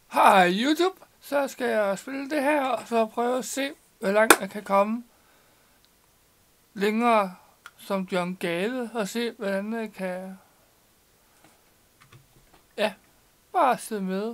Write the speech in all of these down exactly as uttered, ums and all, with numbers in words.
Hej YouTube, så skal jeg spille det her, og så prøve at se, hvor langt jeg kan komme længere som John Gale, og se, hvordan jeg kan, ja, bare sidde med.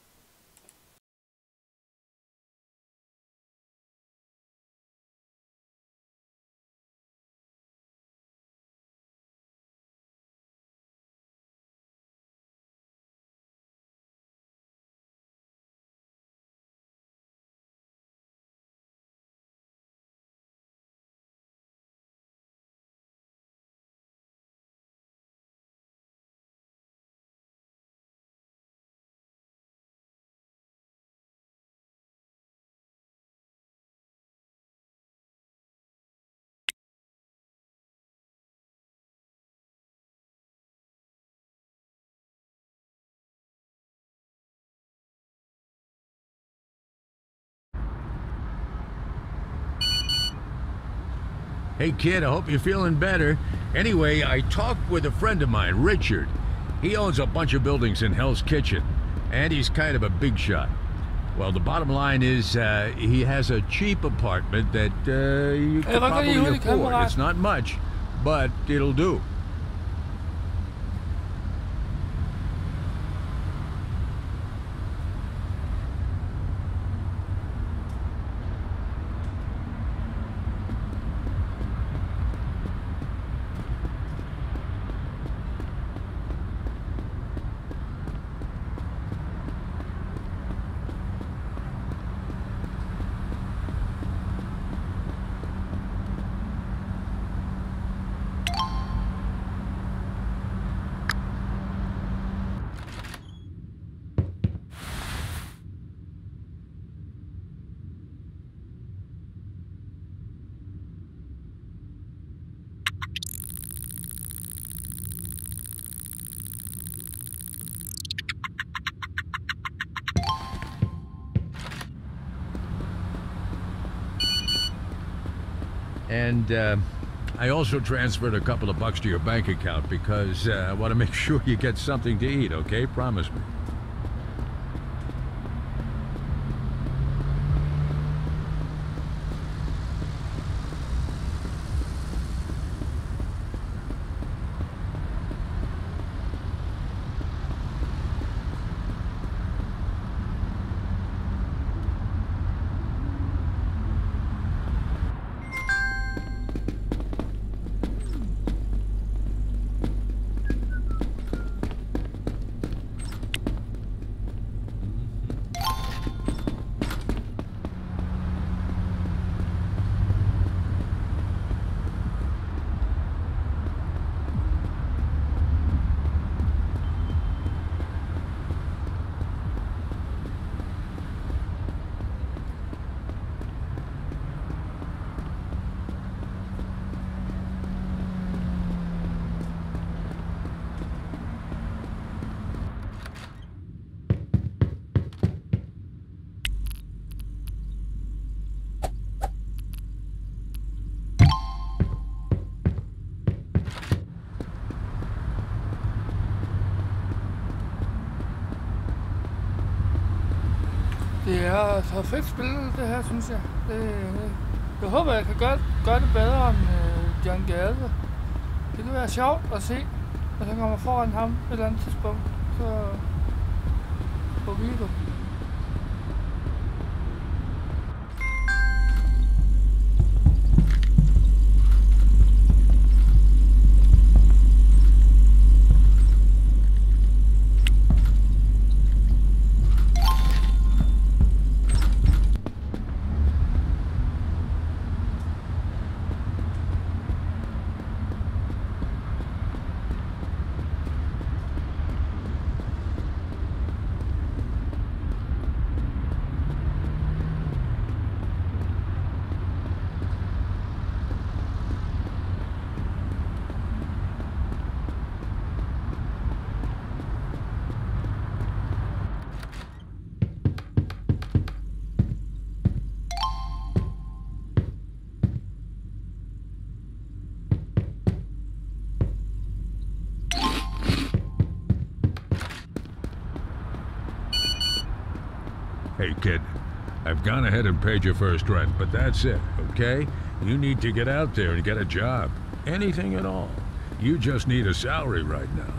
Hey kid, I hope you're feeling better. Anyway, I talked with a friend of mine, Richard. He owns a bunch of buildings in Hell's Kitchen, and he's kind of a big shot. Well, the bottom line is uh, he has a cheap apartment that uh, you could probably afford. It's not much, but it'll do. And uh, I also transferred a couple of bucks to your bank account because uh, I want to make sure you get something to eat, okay? Promise me. Det er så fedt spillet, det her, synes jeg. Det, jeg håber, jeg kan gøre, gøre det bedre end uh, John Gale. Det kan være sjovt at se, når jeg kommer foran ham et eller andet tidspunkt. Så på video. Hey, kid, I've gone ahead and paid your first rent, but that's it, okay? You need to get out there and get a job. Anything at all. You just need a salary right now.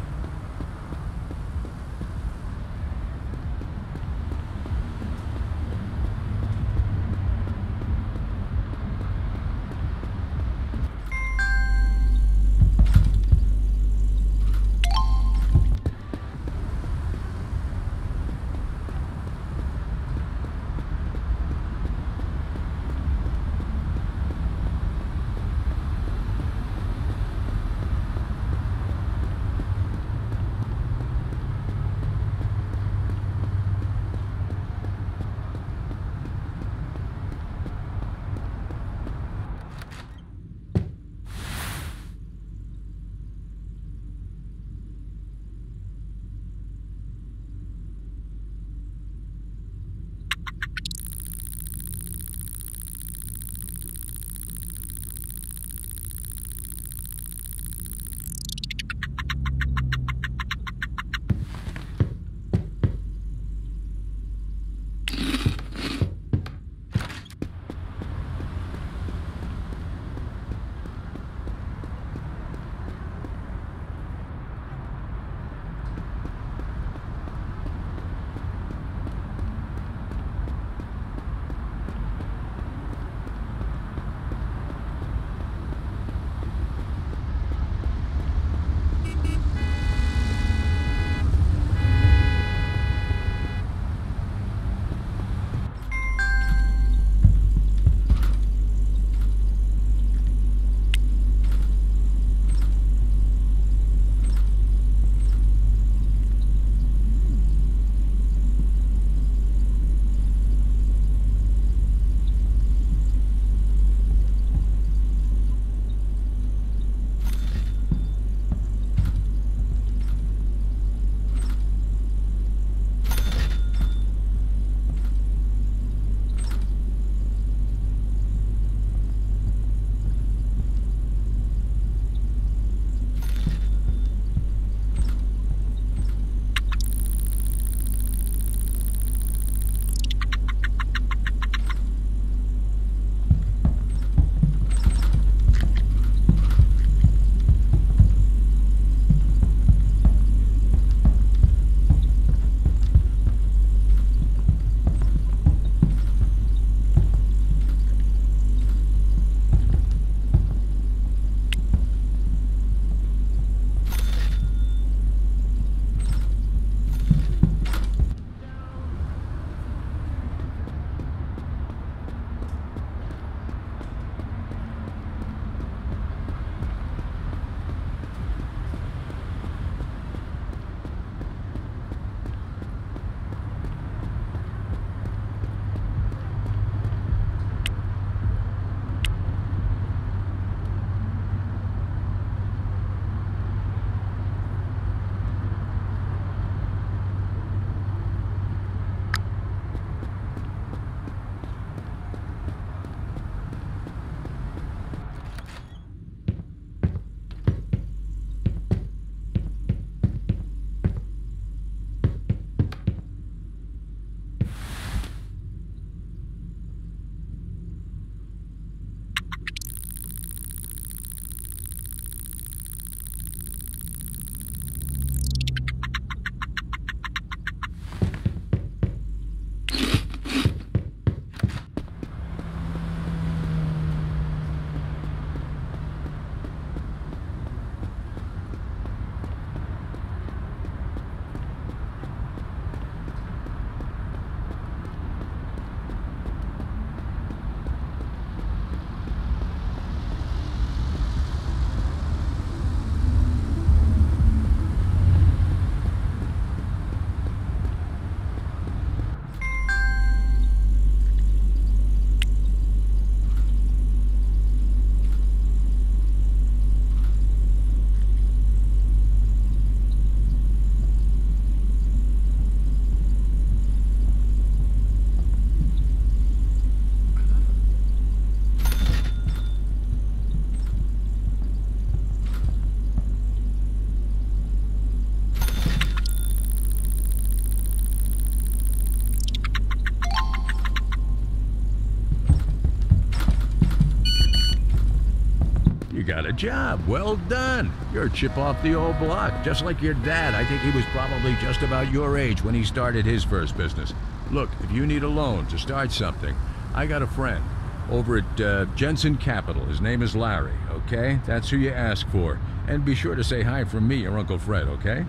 got a job. Well done. You're a chip off the old block, just like your dad. I think he was probably just about your age when he started his first business. Look, if you need a loan to start something, I got a friend over at uh, Jensen Capital. His name is Larry, okay? That's who you ask for. And be sure to say hi from me, your Uncle Fred, okay?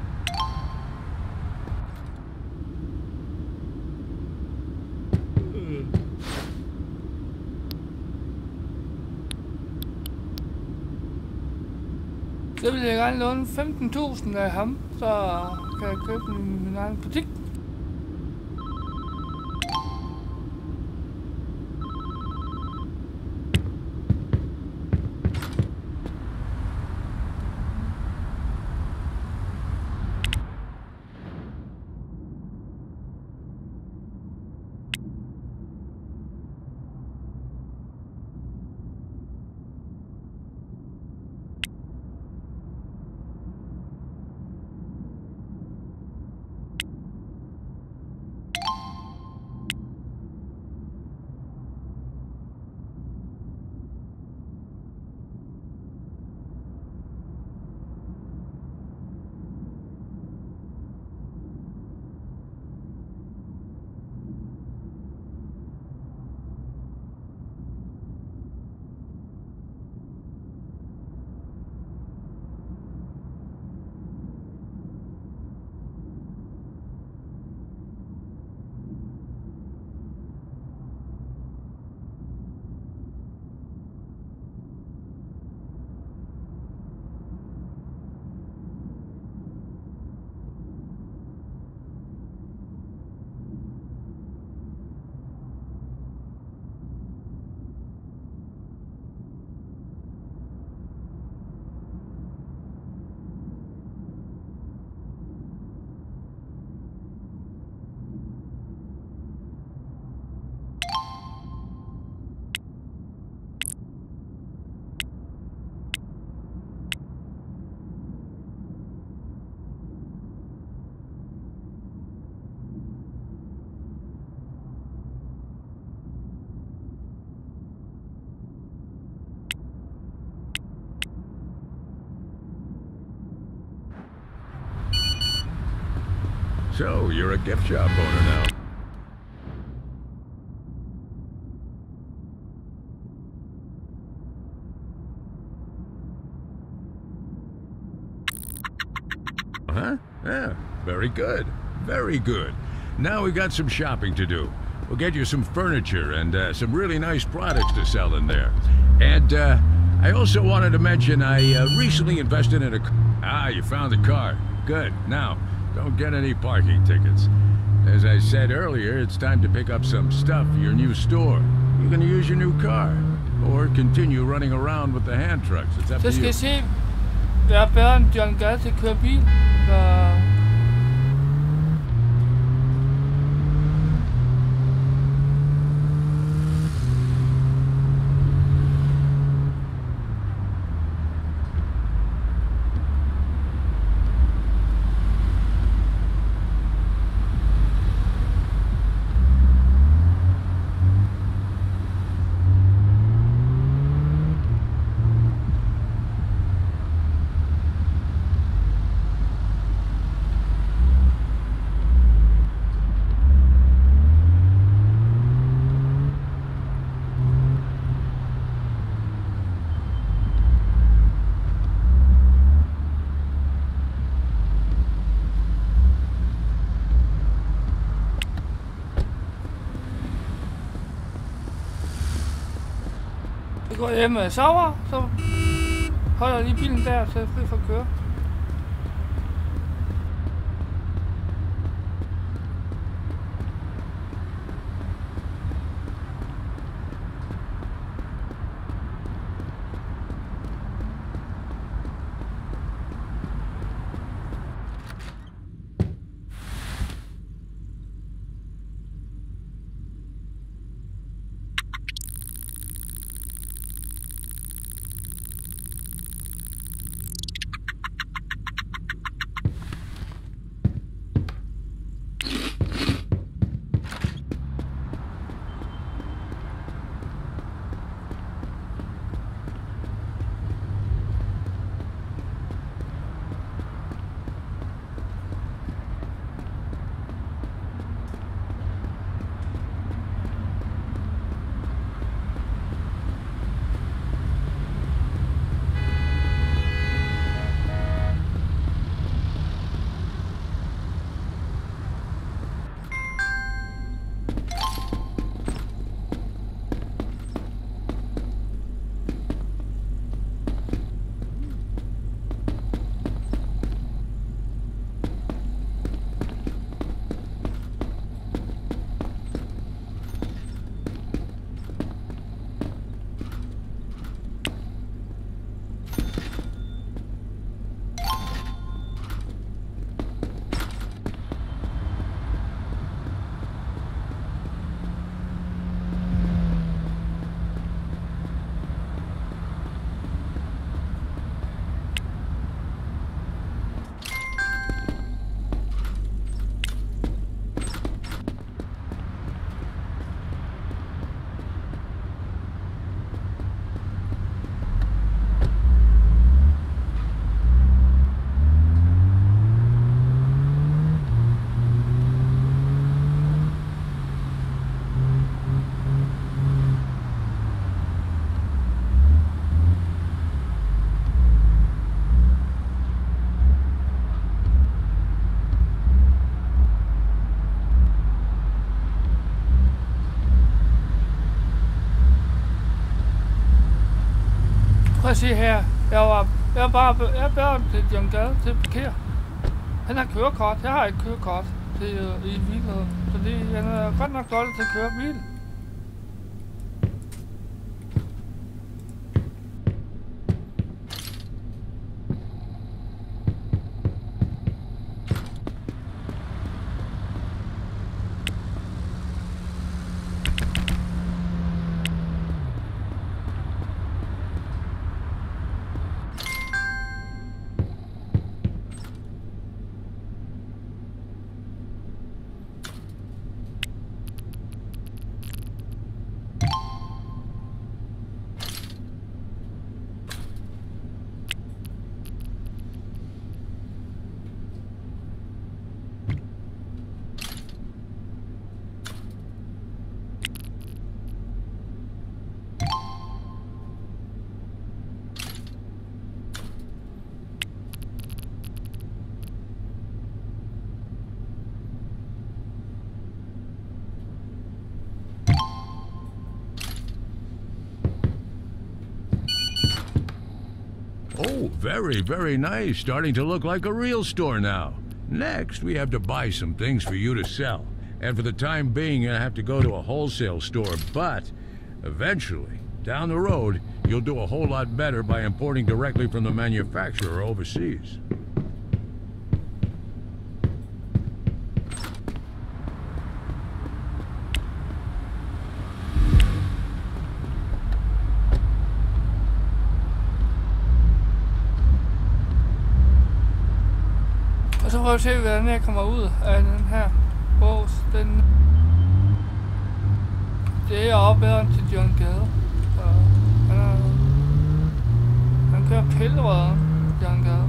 Så vil jeg gerne låne femten tusind af ham, så kan jeg købe min, min egen butik. So, you're a gift shop owner now. Huh? Yeah, very good. Very good. Now we got some shopping to do. We'll get you some furniture and uh, some really nice products to sell in there. And uh, I also wanted to mention I uh, recently invested in a... Ah, you found the car. Good. Now, don't get any parking tickets. As I said earlier, it's time to pick up some stuff for your new store. You can use your new car, or continue running around with the hand trucks. It's up Så to skal you. jeg se, det er bedre end John Gad til at køre bil. Så... Jeg går hjem og sover, så holder jeg lige bilen der, så jeg er fri for at køre. se her, jeg var, jeg var bare, jeg bad ham til John Gade til at parkere. Han har kørekort, jeg har ikke kørekort til, øh, i virkeligheden, fordi han er godt nok dårlig til at køre bil. Oh, very, very nice. Starting to look like a real store now. Next, we have to buy some things for you to sell. And for the time being, you'll have to go to a wholesale store. But eventually, down the road, you'll do a whole lot better by importing directly from the manufacturer overseas. Så prøv at se, hvordan jeg kommer ud af den her bås. Den, det er opbederen til John Gade. Så han, er, han kører pillerøden, John Gade.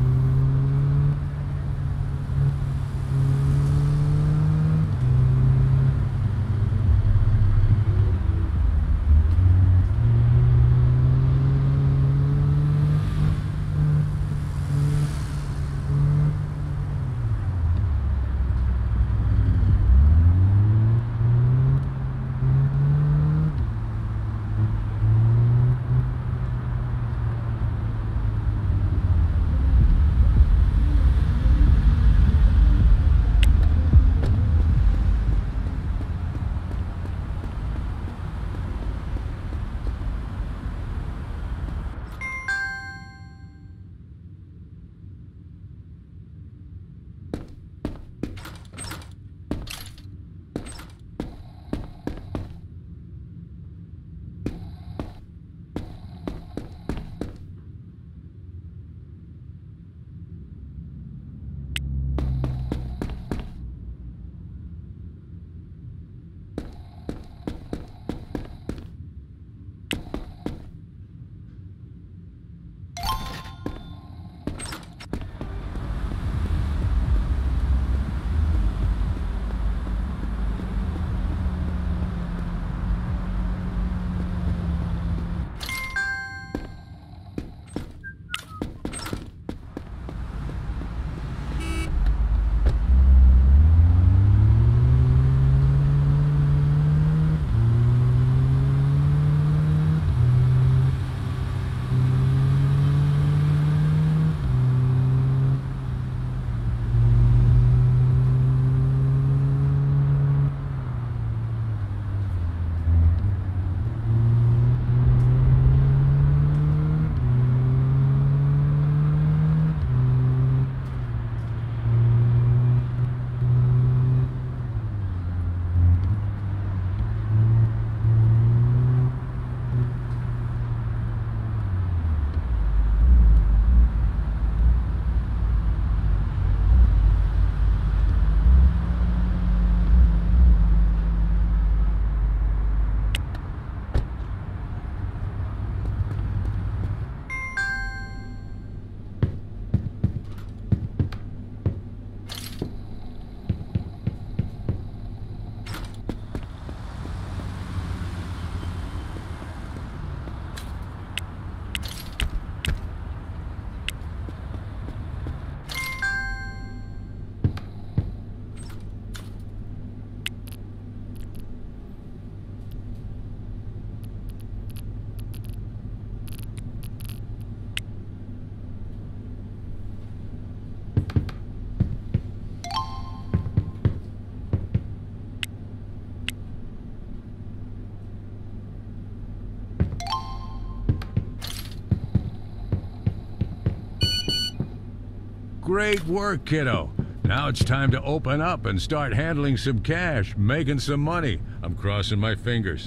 Great work, kiddo. Now it's time to open up and start handling some cash, making some money. I'm crossing my fingers.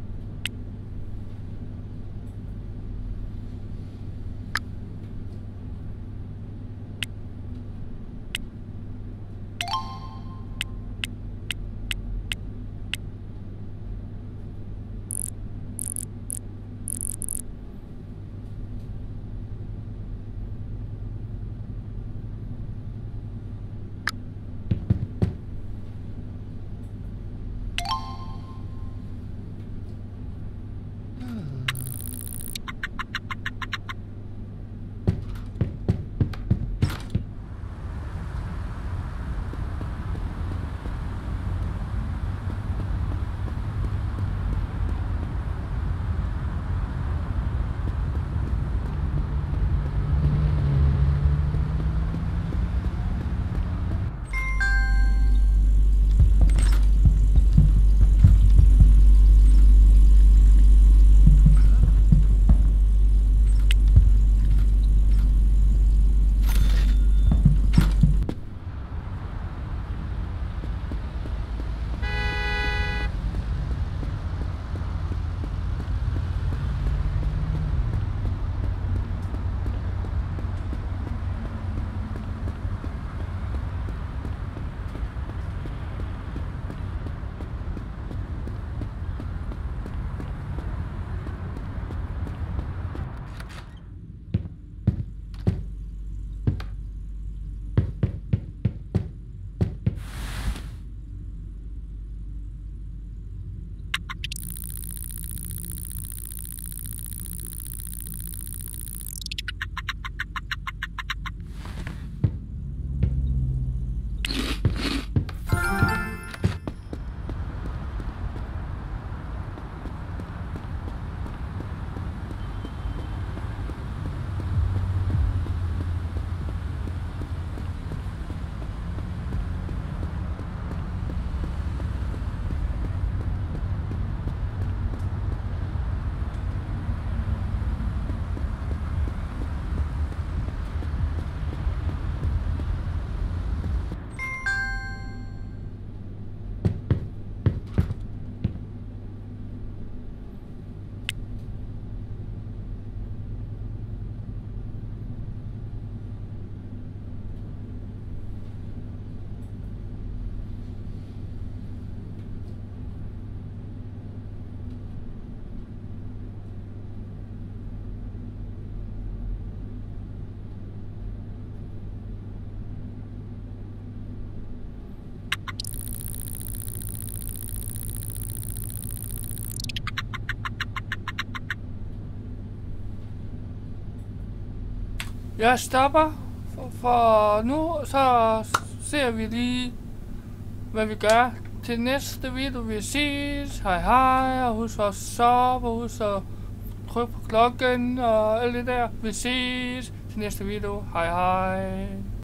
Jeg stopper, for, for nu så ser vi lige, hvad vi gør til næste video. Vi ses, hej hej, og husk at sove, og husk at trykke på klokken og alt det der. Vi ses til næste video, hej hej.